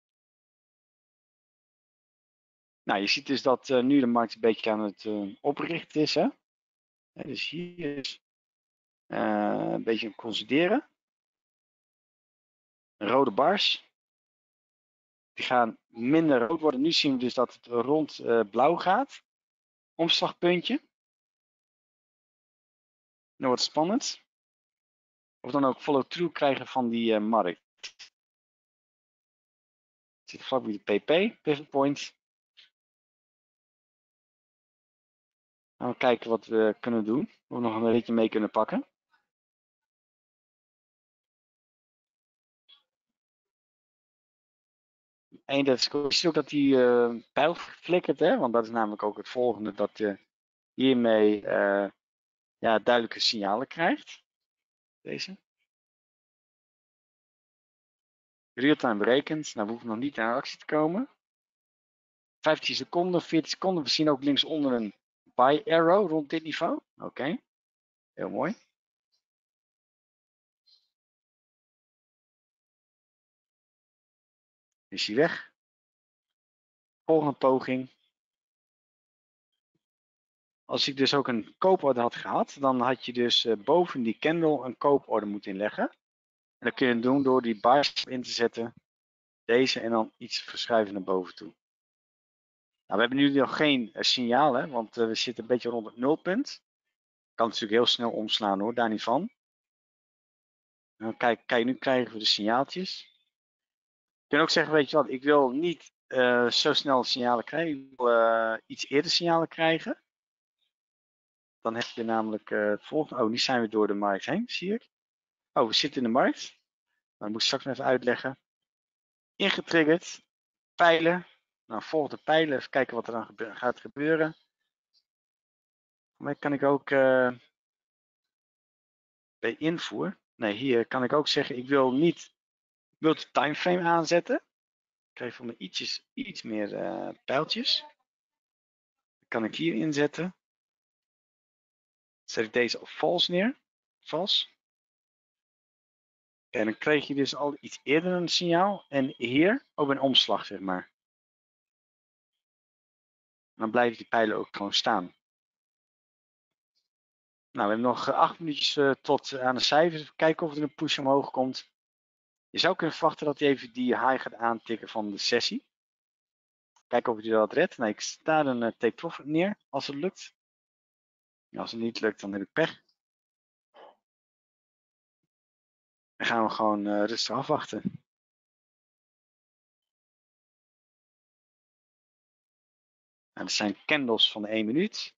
Nou, je ziet dus dat nu de markt een beetje aan het oprichten is. Hè? Dus hier is een beetje een consolideren. Rode bars. Die gaan minder rood worden. Nu zien we dus dat het rond blauw gaat. Omslagpuntje. Dan wordt het spannend. Of dan ook follow-through krijgen van die markt. Het zit vlak bij de PP, pivot point. Gaan we kijken wat we kunnen doen. Of we nog een beetje mee kunnen pakken. En dat is, je ziet ook dat die pijl flikkert, hè? Want dat is namelijk ook het volgende. Dat je hiermee duidelijke signalen krijgt. Deze. Real-time berekend. Nou, we hoeven nog niet naar actie te komen. 15 seconden, 40 seconden. We zien ook linksonder een buy arrow rond dit niveau. Oké. Heel mooi. Is hij weg. Volgende poging. Als ik dus ook een kooporder had gehad, dan had je dus boven die candle een kooporder moeten inleggen. En dat kun je doen door die bars in te zetten. Deze en dan iets verschuiven naar boven toe. Nou, we hebben nu nog geen signaal, hè, want we zitten een beetje rond het nulpunt. Kan natuurlijk heel snel omslaan hoor, daar niet van. Nou, kijk, nu krijgen we de signaaltjes. Je kunt ook zeggen, weet je wat, ik wil niet zo snel signalen krijgen. Ik wil iets eerder signalen krijgen. Dan heb je namelijk het volgende. Oh, nu zijn we door de markt heen, zie ik. Oh, we zitten in de markt. Nou, dat moet ik straks even uitleggen. Ingetriggerd. Pijlen. Nou, volg de pijlen. Even kijken wat er dan gaat gebeuren. Maar kan ik ook bij invoer. Nee, hier kan ik ook zeggen, ik wil niet timeframe aanzetten. Ik krijg voor me iets meer pijltjes. Dan kan ik hier inzetten. Zet ik deze op false neer. False. En dan kreeg je dus al iets eerder een signaal. En hier ook een omslag, zeg maar. Dan blijven die pijlen ook gewoon staan. Nou, we hebben nog 8 minuutjes tot aan de cijfers. Even kijken of er een push omhoog komt. Je zou kunnen verwachten dat hij even die high gaat aantikken van de sessie. Kijken of hij dat redt. Nee, ik sta een take profit neer als het lukt. Als het niet lukt, dan heb ik pech. Dan gaan we gewoon rustig afwachten. Nou, dat zijn candles van de 1 minuut.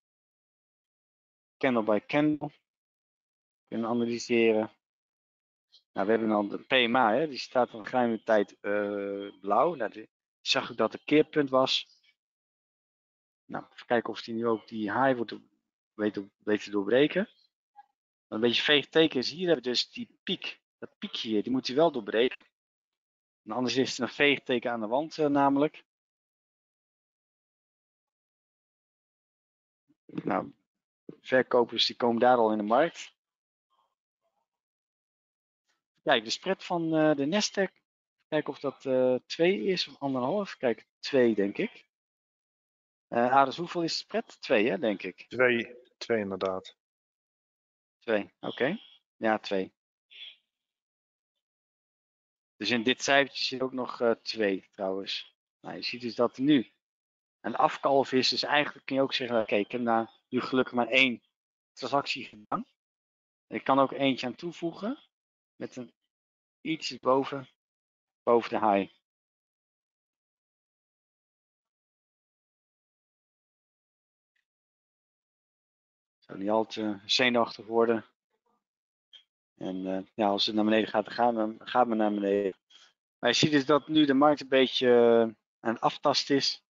Candle by candle. Kunnen analyseren. Nou, we hebben al de PMA, hè, die staat al een geruime tijd blauw. Nou, zag ik dat het keerpunt was. Nou, even kijken of die nu ook die high wordt weet te doorbreken. Wat een beetje veeg teken is, hier hebben we dus die piek. Dat piekje hier, die moet hij wel doorbreken. En anders is het een veeg teken aan de wand namelijk. Nou, verkopers die komen daar al in de markt. Kijk, de spread van de Nasdaq. Kijken of dat 2 is of 1,5. Kijk, 2 denk ik. Dus hoeveel is de spread? 2 hè, denk ik. 2 inderdaad. 2, oké. Ja, 2. Dus in dit cijfertje zit ook nog 2 trouwens. Nou, je ziet dus dat er nu een afkalf is. Dus eigenlijk kun je ook zeggen, oké, ik heb nou nu gelukkig maar 1 transactie gedaan. Ik kan ook eentje aan toevoegen. Met een iets boven de high. Zou niet al te zenuwachtig worden. En ja, als het naar beneden gaat, dan gaat het naar beneden. Maar je ziet dus dat nu de markt een beetje aan het aftasten is.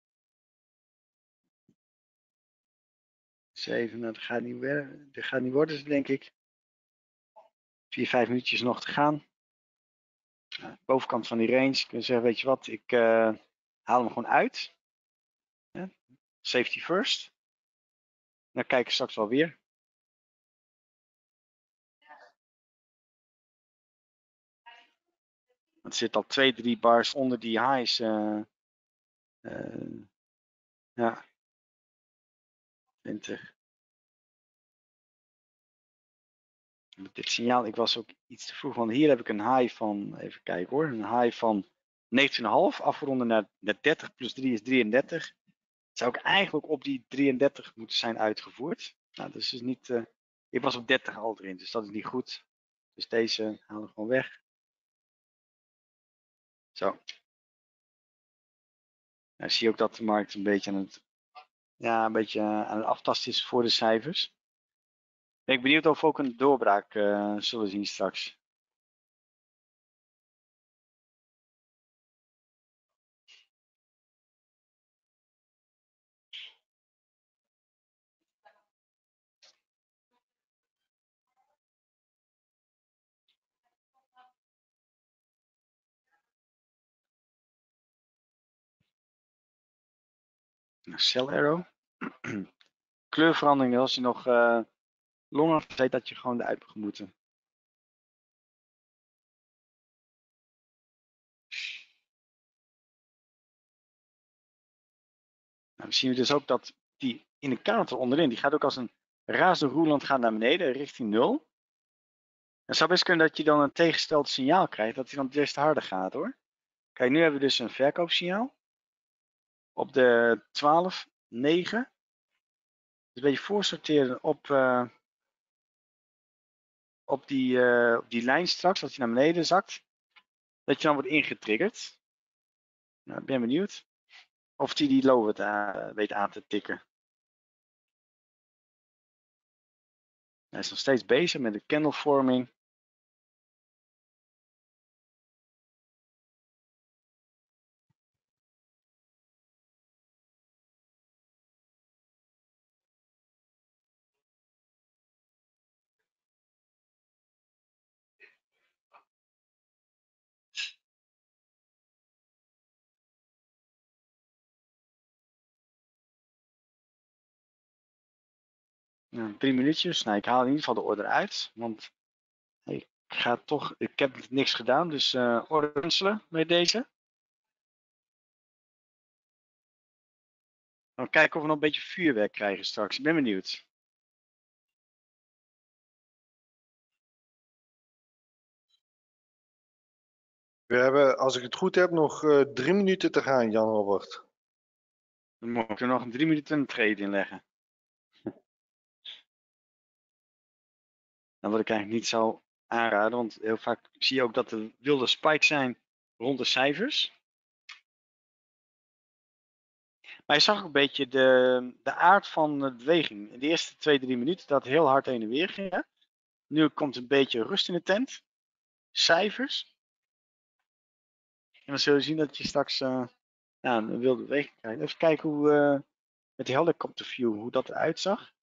7, dat gaat niet worden, denk ik. 4, 5 minuutjes nog te gaan. Bovenkant van die range. Kun je zeggen, weet je wat, ik haal hem gewoon uit. Safety first. Dan kijk ik straks wel weer. Het zit al 2, 3 bars onder die highs. Ja. 20. Met dit signaal, ik was ook iets te vroeg, want hier heb ik een high van, even kijken hoor, een high van 19,5, afgeronden naar 30 plus 3 is 33. Het zou ik eigenlijk op die 33 moeten zijn uitgevoerd. Nou, dat is dus niet, ik was op 30 al erin, dus dat is niet goed. Dus deze halen we gewoon weg. Zo. Nou, zie je ook dat de markt een beetje aan het aftasten is voor de cijfers. Ben ik benieuwd of we ook een doorbraak zullen zien straks. Nou, sell arrow. Kleurverandering, als je nog langer weet dat je gewoon eruit moet moeten. Nou, dan zien we dus ook dat die indicator onderin, die gaat ook als een razende roeland gaan naar beneden, richting 0. Het zou best kunnen dat je dan een tegengesteld signaal krijgt, dat hij dan des te harder gaat hoor. Kijk, nu hebben we dus een verkoopsignaal. Op de 12, 9. Dus een beetje voorsorteren op die lijn straks, als hij naar beneden zakt. Dat je dan wordt ingetriggerd. Nou, ik ben benieuwd of die low weet aan te tikken. Hij is nog steeds bezig met de candlevorming. Nou, 3 minuutjes. Nou, ik haal in ieder geval de order uit. Want ik heb niks gedaan. Dus order cancelen bij deze. Dan kijken of we nog een beetje vuurwerk krijgen straks. Ik ben benieuwd. We hebben, als ik het goed heb, nog 3 minuten te gaan, Jan-Robert. Dan moet ik er nog 3 minuten een trade in leggen. Dan wat ik eigenlijk niet zou aanraden. Want heel vaak zie je ook dat er wilde spikes zijn rond de cijfers. Maar je zag ook een beetje de aard van de beweging. In de eerste 2-3 minuten dat het heel hard heen en weer ging. Hè? Nu komt een beetje rust in de tent. Cijfers. En dan zul je zien dat je straks een wilde beweging krijgt. Even kijken hoe met die helicopter view hoe dat eruit zag.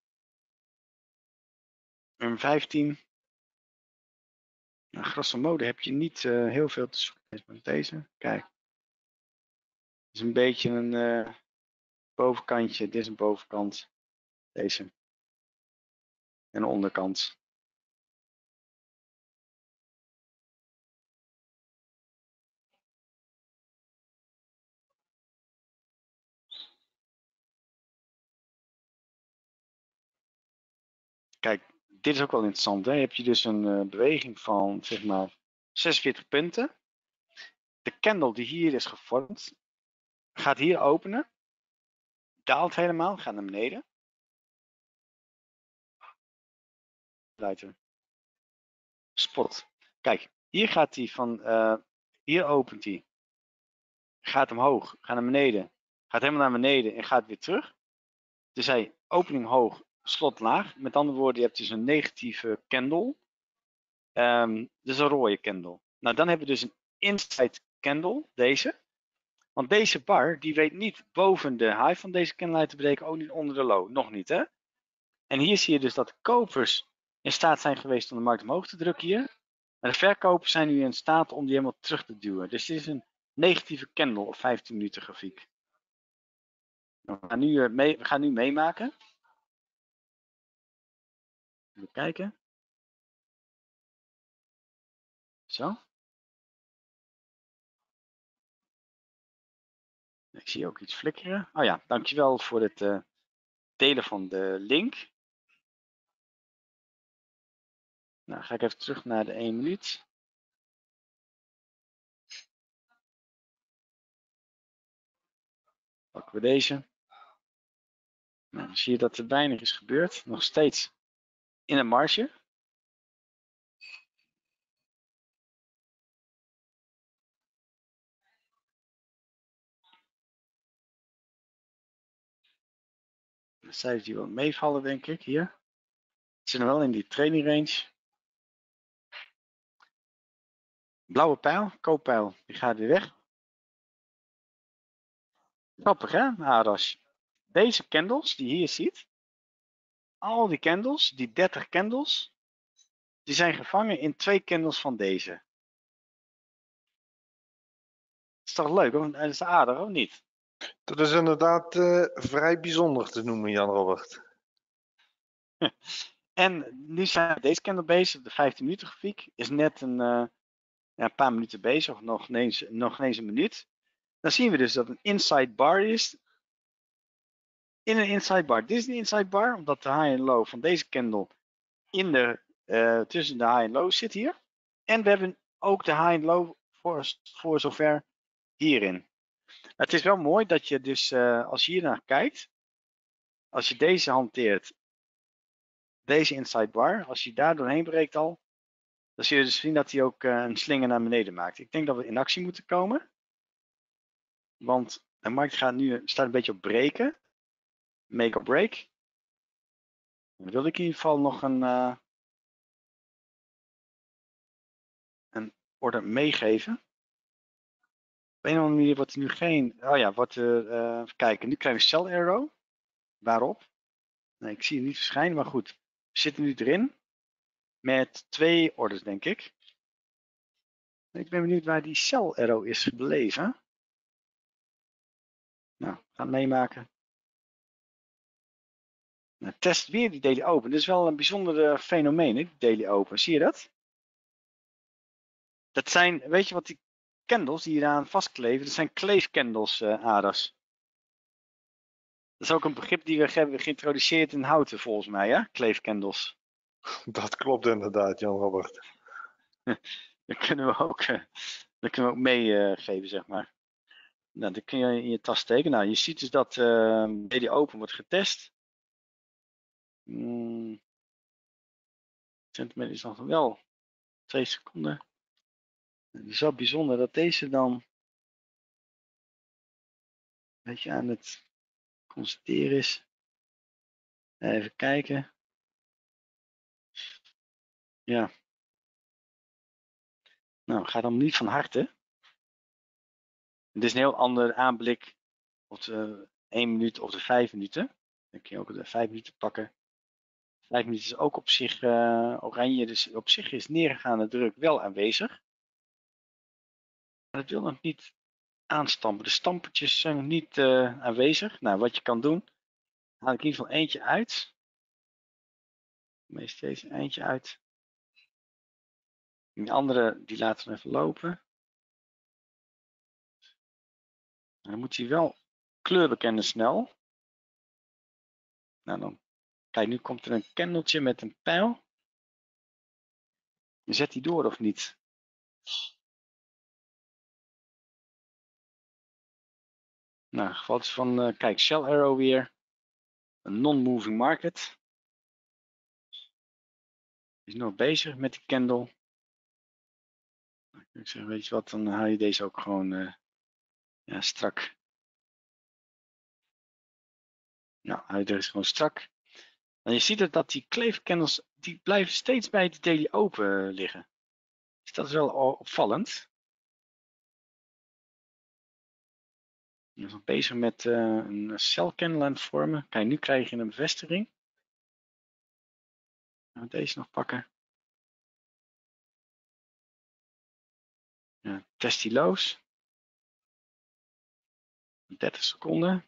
En 15. Nou, grosso modo heb je niet heel veel te zoeken met deze. Kijk. Het is een beetje een bovenkantje. Dit is een bovenkant. Deze. En een onderkant. Kijk, dit is ook wel interessant. Hè? Heb je dus een beweging van zeg maar 46 punten. De candle die hier is gevormd, gaat hier openen. Daalt helemaal, gaat naar beneden. Spot. Kijk, hier gaat hij van, hier opent hij. Gaat omhoog, gaat naar beneden. Gaat helemaal naar beneden en gaat weer terug. Dus hij opening hoog, slot laag. Met andere woorden, je hebt dus een negatieve candle. Dus een rode candle. Nou, dan hebben we dus een inside candle, deze. Want deze bar, die weet niet boven de high van deze candle uit te breken, ook niet onder de low. Nog niet, hè? En hier zie je dus dat de kopers in staat zijn geweest om de markt omhoog te drukken hier. Maar de verkopers zijn nu in staat om die helemaal terug te duwen. Dus dit is een negatieve candle op 15 minuten grafiek. We gaan nu meemaken. Even kijken. Zo. Ik zie ook iets flikkeren. Oh ja, dankjewel voor het delen van de link. Nou, ga ik even terug naar de 1 minuut. Pakken we deze. Nou, dan zie je dat er weinig is gebeurd. Nog steeds in een marge. De cijfers die wel meevallen, denk ik, hier. Het zit nog wel in die training range. Blauwe pijl, kooppijl, die gaat weer weg. Grappig hè, Arash? Deze candles die je hier ziet, al die candles, die 30 candles, die zijn gevangen in 2 candles van deze. Dat is toch leuk, hoor? Dat is aardig, of niet? Dat is inderdaad vrij bijzonder te noemen, Jan-Robert. En nu zijn we met deze candle bezig, de 15 minuten grafiek, is net een paar minuten bezig, of nog ineens een minuut. Dan zien we dus dat een inside bar is. In een inside bar. Dit is een inside bar, omdat de high en low van deze candle in de tussen de high en low zit hier. En we hebben ook de high en low voor zover hierin. Het is wel mooi dat je dus, als je hier naar kijkt, als je deze hanteert, deze inside bar, als je daar doorheen breekt al, dan zul je dus zien dat hij ook een slinger naar beneden maakt. Ik denk dat we in actie moeten komen. Want de markt staat een beetje op breken. Make or break. Dan wil ik in ieder geval nog een order meegeven. Op een of andere manier wordt er nu geen... Oh ja, even kijken. Nu krijgen we sell arrow. Waarop? Nee, ik zie het niet verschijnen, maar goed. We zitten nu erin. Met 2 orders, denk ik. Ik ben benieuwd waar die sell arrow is gebleven. Nou, we gaan het meemaken. Nou, test weer die daily open. Dit is wel een bijzonder fenomeen, hè, die daily open. Zie je dat? Dat zijn, weet je wat die candles die hier aan vastkleven, dat zijn kleefcandles, Aras. Dat is ook een begrip die we hebben geïntroduceerd in houten, volgens mij, hè? Kleefcandles. Dat klopt inderdaad, Jan Robert. Dat kunnen we ook meegeven, zeg maar. Nou, dat kun je in je tas steken. Nou, je ziet dus dat daily open wordt getest. Sentiment is nog wel 2 seconden. Het is wel bijzonder dat deze dan een beetje aan het constateren is. Even kijken. Ja. Nou, gaat dan niet van harte. Het is een heel ander aanblik op de 1 minuut of de 5 minuten. Dan kun je ook de 5 minuten pakken. 5 minuten is ook op zich oranje, dus op zich is neergaande druk wel aanwezig. Maar het wil nog niet aanstampen. De stampertjes zijn nog niet aanwezig. Nou, wat je kan doen, haal ik in ieder geval eentje uit. Meestal steeds eentje uit. En die andere, die laten we even lopen. En dan moet hij wel kleur bekennen snel. Nou dan, kijk, nu komt er een candletje met een pijl. Zet die door of niet? Nou, geval is van, kijk, Shell Arrow weer. Een non-moving market. Is nog bezig met die candle. Ik zeg, weet je wat, dan haal je deze ook gewoon ja, strak. Nou, haal je deze gewoon strak. En je ziet dat die kleefcandles, die blijven steeds bij de daily open liggen. Dus dat is wel opvallend. Je is nog bezig met een cell candle aan het vormen. Kijk, nu krijg je een bevestiging. Gaan we deze nog pakken. Ja, test die lows. 30 seconden.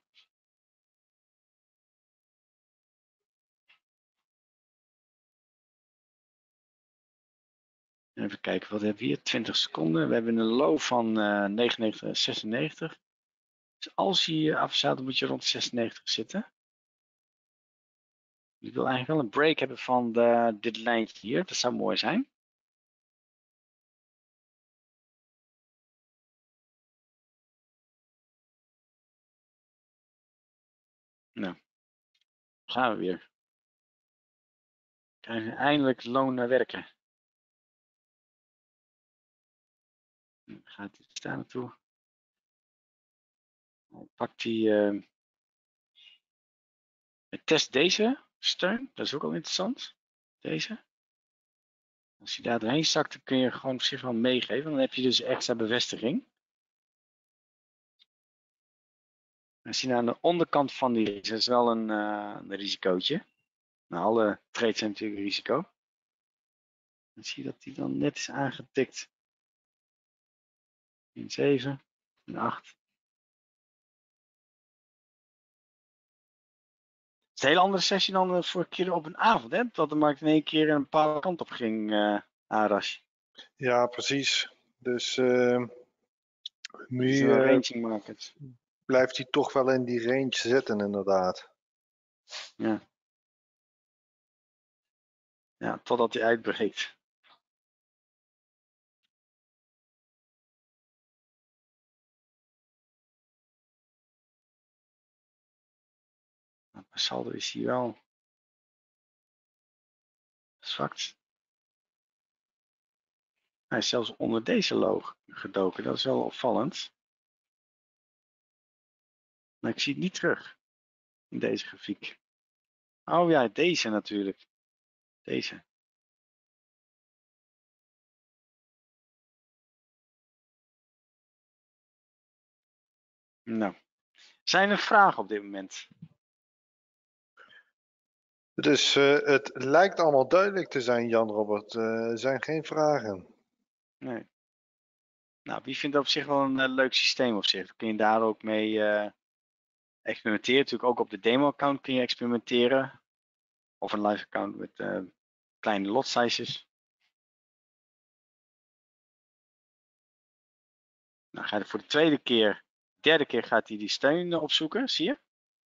Even kijken, wat hebben we hier? 20 seconden. We hebben een low van 99,96. Dus als je hier afzet, dan moet je rond 96 zitten. Ik wil eigenlijk wel een break hebben van dit lijntje hier. Dat zou mooi zijn. Nou, gaan we weer. Krijgen we eindelijk loon naar werken. Dan gaat hij daar naartoe. Pak die. Test deze steun. Dat is ook al interessant. Deze. Als je daar doorheen zakt, dan kun je gewoon op zich wel meegeven. Dan heb je dus extra bevestiging. Dan zie je aan de onderkant van die race, dat is wel een risicootje. Nou, alle trades zijn natuurlijk een risico. Dan zie je dat die dan net is aangetikt. In 7, in 8. Het is een hele andere sessie dan de vorige keer op een avond, hè? Dat de markt in één keer een bepaalde kant op ging, Aras. Ja, precies. Dus nu een ranging market. blijft hij toch wel in die range zitten, inderdaad. Ja. Ja, totdat hij uitbreekt. Maar saldo is hier wel zwakt. Hij is zelfs onder deze loog gedoken. Dat is wel opvallend. Maar ik zie het niet terug in deze grafiek. Oh ja, deze natuurlijk. Deze. Nou, zijn er vragen op dit moment? Dus het lijkt allemaal duidelijk te zijn, Jan-Robert. Er zijn geen vragen. Nee. Nou, wie vindt dat op zich wel een leuk systeem op zich? Dan kun je daar ook mee experimenteren. Natuurlijk ook op de demo-account kun je experimenteren. Of een live account met kleine lot sizes. Nou, ga je voor de derde keer gaat hij die steun opzoeken, zie je?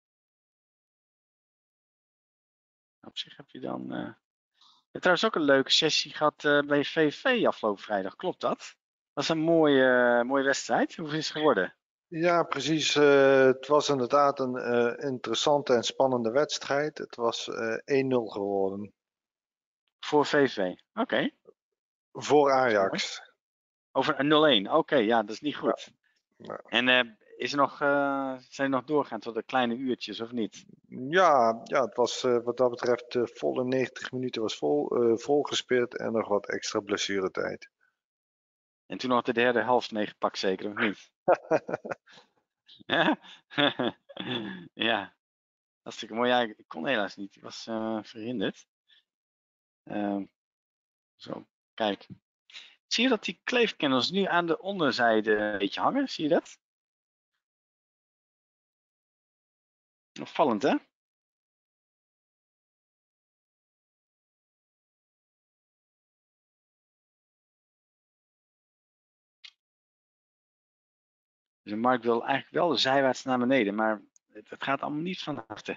Op zich heb je dan... Je hebt trouwens ook een leuke sessie gehad bij VVV afgelopen vrijdag, klopt dat? Dat was een mooie wedstrijd. Hoeveel is het geworden? Ja, precies. Het was inderdaad een interessante en spannende wedstrijd. Het was 1-0 geworden. Voor VVV, oké. Voor Dat is mooi. Ajax. Over een 0-1, oké, ja, dat is niet goed. Ja. En is er nog, zijn er nog doorgaan tot de kleine uurtjes of niet? Ja, het was wat dat betreft volle 90 minuten was vol gespeeld en nog wat extra blessuretijd. En toen nog de derde helft meegepakt zeker, of niet? Ja? Ja, hartstikke mooi. Ja, ik kon helaas niet. Ik was verhinderd. Zo, kijk. Zie je dat die kleefkennels nu aan de onderzijde een beetje hangen? Zie je dat? Opvallend, hè? Dus de markt wil eigenlijk wel de zijwaarts naar beneden, maar het gaat allemaal niet van harte.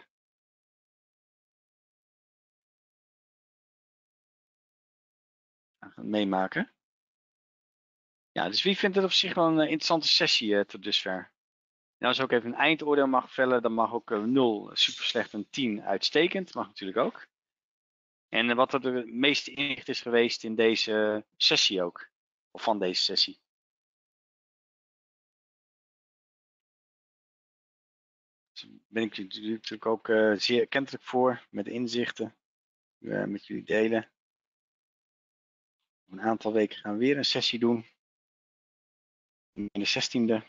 We gaan het meemaken. Ja, dus wie vindt het op zich wel een interessante sessie tot dusver? En als je ook even een eindoordeel mag vellen, dan mag ook 0 super slecht en 10 uitstekend. Mag natuurlijk ook. En wat er het meeste inzicht is geweest in deze sessie ook. Of van deze sessie. Dus ben ik natuurlijk ook zeer kentelijk voor met de inzichten. Met jullie delen. Over een aantal weken gaan we weer een sessie doen. In de 16e.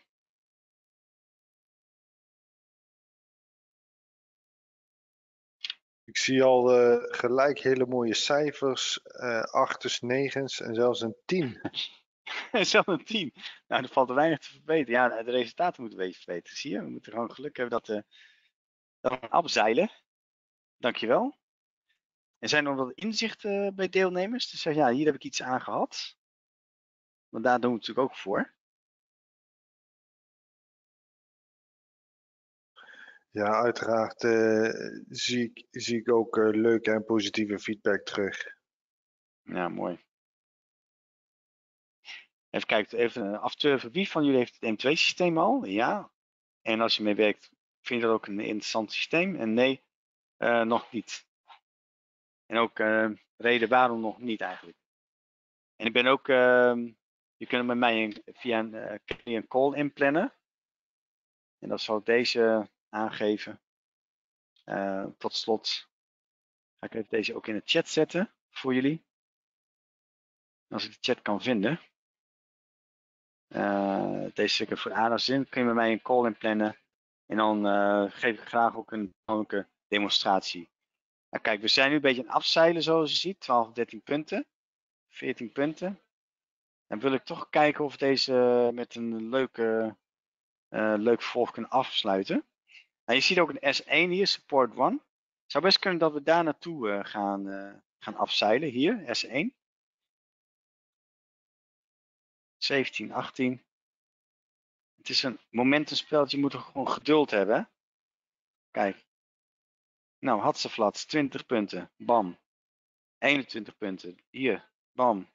Ik zie al gelijk hele mooie cijfers, 8's, 9's en zelfs een 10. Zelfs een 10. Nou, er valt er weinig te verbeteren. Ja, de resultaten moeten we verbeteren. Zie je? We moeten gewoon geluk hebben dat we afzeilen. Dankjewel. En zijn er nog wat inzichten bij deelnemers? Dus ja, hier heb ik iets aan gehad. Want daar doen we het natuurlijk ook voor. Ja, uiteraard zie ik ook leuke en positieve feedback terug. Ja, mooi. Even kijken, even afturven. Wie van jullie heeft het M2-systeem al? Ja. En als je mee werkt, vind je dat ook een interessant systeem? En nee, nog niet. En ook reden waarom nog niet eigenlijk. En ik ben ook, je kunt met mij via een call inplannen. En dat zal ik deze aangeven. Tot slot ga ik even deze ook in de chat zetten voor jullie. Als ik de chat kan vinden. Deze zeker voor aanzien. Kun je met mij een call inplannen. En dan geef ik graag ook een persoonlijke demonstratie. Nou, kijk, we zijn nu een beetje aan het afzeilen zoals je ziet. 12, 13 punten. 14 punten. Dan wil ik toch kijken of deze met een leuk vervolg kunnen afsluiten. Nou, je ziet ook een S1 hier, support 1. Het zou best kunnen dat we daar naartoe gaan afzeilen. Hier, S1. 17, 18. Het is een momentumspelletje, je moet er gewoon geduld hebben. Hè? Kijk. Nou, Hatseflats, 20 punten. Bam. 21 punten. Hier, bam.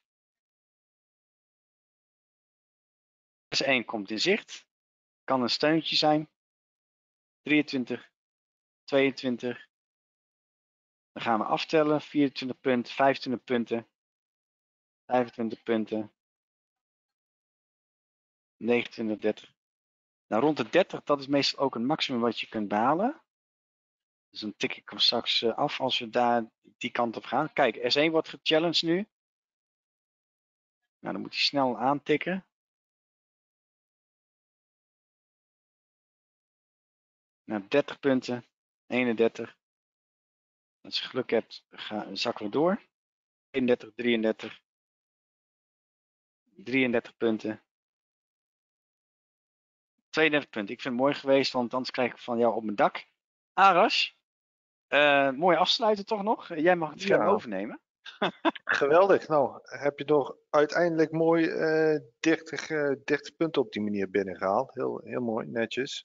S1 komt in zicht. Kan een steuntje zijn. 23, 22. Dan gaan we aftellen. 24 punten, 25 punten. 25 punten. 29, 30. Nou, rond de 30, dat is meestal ook een maximum wat je kunt behalen. Dus dan tik ik hem straks af als we daar die kant op gaan. Kijk, S1 wordt gechallenged nu. Nou, dan moet hij snel aantikken. Nou, 30 punten. 31. Als je geluk hebt, zakken we door. 31, 33. 33 punten. 32 punten. Ik vind het mooi geweest, want anders krijg ik van jou op mijn dak. Aras, mooi afsluiten toch nog? Jij mag het scherm Ja, overnemen. geweldig. Nou, heb je toch uiteindelijk mooi 30 punten op die manier binnengehaald. Heel mooi, netjes.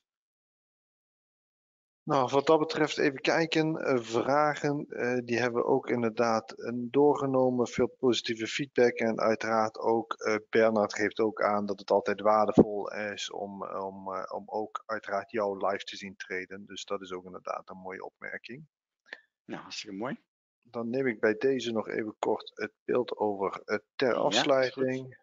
Nou, wat dat betreft even kijken. Vragen, die hebben we ook inderdaad doorgenomen. Veel positieve feedback. En uiteraard ook, Bernard geeft ook aan dat het altijd waardevol is om ook uiteraard jou live te zien treden. Dus dat is ook inderdaad een mooie opmerking. Nou, hartstikke mooi. Dan neem ik bij deze nog even kort het beeld over ter afsluiting.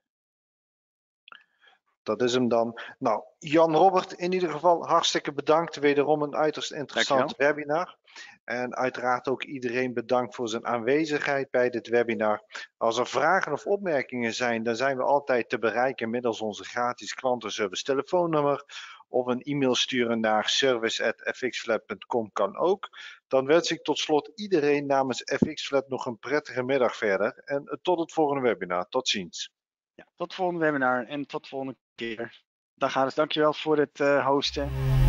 Dat is hem dan. Nou, Jan Robert, in ieder geval hartstikke bedankt. Wederom een uiterst interessant webinar. En uiteraard ook iedereen bedankt voor zijn aanwezigheid bij dit webinar. Als er vragen of opmerkingen zijn, dan zijn we altijd te bereiken middels onze gratis klantenservice telefoonnummer. Of een e-mail sturen naar service@fxflat.com kan ook. Dan wens ik tot slot iedereen namens FXFlat nog een prettige middag verder. En tot het volgende webinar. Tot ziens. Ja, tot het volgende webinar en tot de volgende keer. Dag Aras, dankjewel voor het hosten.